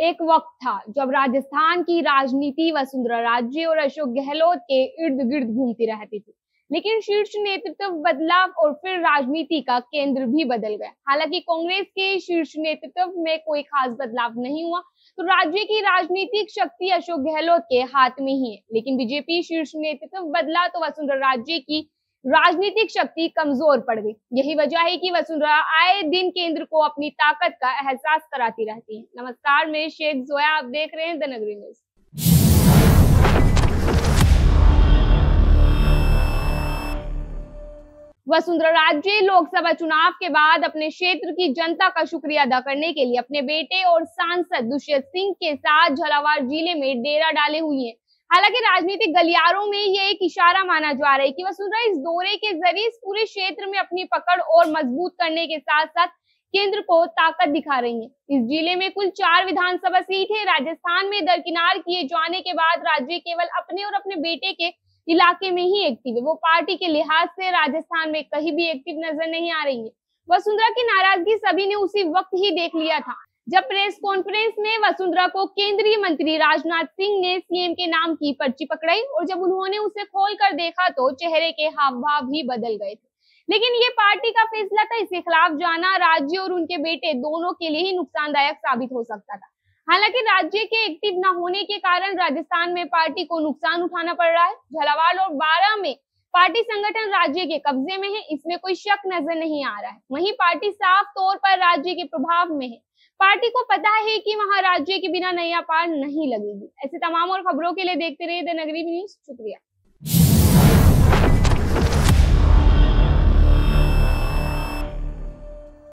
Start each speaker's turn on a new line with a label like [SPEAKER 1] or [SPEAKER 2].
[SPEAKER 1] एक वक्त था जब राजस्थान की राजनीति वसुंधरा राजे और अशोक गहलोत के इर्द गिर्द घूमती रहती थी। लेकिन शीर्ष नेतृत्व बदला और फिर राजनीति का केंद्र भी बदल गया। हालांकि कांग्रेस के शीर्ष नेतृत्व में कोई खास बदलाव नहीं हुआ, तो राज्य की राजनीतिक शक्ति अशोक गहलोत के हाथ में ही है। लेकिन बीजेपी शीर्ष नेतृत्व बदला तो वसुंधरा राजे की राजनीतिक शक्ति कमजोर पड़ गई। यही वजह है कि वसुंधरा आए दिन केंद्र को अपनी ताकत का एहसास कराती रहती है। नमस्कार, मैं शेख जोया, आप देख रहे हैं द नगरी न्यूज। वसुंधरा राजे लोकसभा चुनाव के बाद अपने क्षेत्र की जनता का शुक्रिया अदा करने के लिए अपने बेटे और सांसद दुष्यंत सिंह के साथ झालावाड़ जिले में डेरा डाले हुई है। हालांकि राजनीतिक गलियारों में ये एक इशारा माना जा रहा है कि वसुंधरा इस दौरे के जरिए इस पूरे क्षेत्र में अपनी पकड़ और मजबूत करने के साथ साथ केंद्र को ताकत दिखा रही है। इस जिले में कुल 4 विधानसभा सीट है। राजस्थान में दरकिनार किए जाने के बाद राज्य केवल अपने और अपने बेटे के इलाके में ही एक्टिव है। वो पार्टी के लिहाज से राजस्थान में कहीं भी एक्टिव नजर नहीं आ रही है। वसुंधरा की नाराजगी सभी ने उसी वक्त ही देख लिया था जब प्रेस कॉन्फ्रेंस में वसुंधरा को केंद्रीय मंत्री राजनाथ सिंह ने सीएम के नाम की पर्ची पकड़ाई और जब उन्होंने उसे खोलकर देखा तो चेहरे के हाव भाव भी बदल गए थे। लेकिन ये पार्टी का फैसला था, इसके खिलाफ जाना राज्य और उनके बेटे दोनों के लिए ही नुकसानदायक साबित हो सकता था। हालांकि राज्य के एक्टिव न होने के कारण राजस्थान में पार्टी को नुकसान उठाना पड़ रहा है। झालावाड़ और बारां में पार्टी संगठन राज्य के कब्जे में है, इसमें कोई शक नजर नहीं आ रहा है। वहीं पार्टी साफ तौर पर राज्य के प्रभाव में है। पार्टी को पता है कि वहां राज्य के बिना नैया पार नहीं लगेगी। ऐसे तमाम और खबरों के लिए देखते रहिए द नगरी न्यूज। शुक्रिया।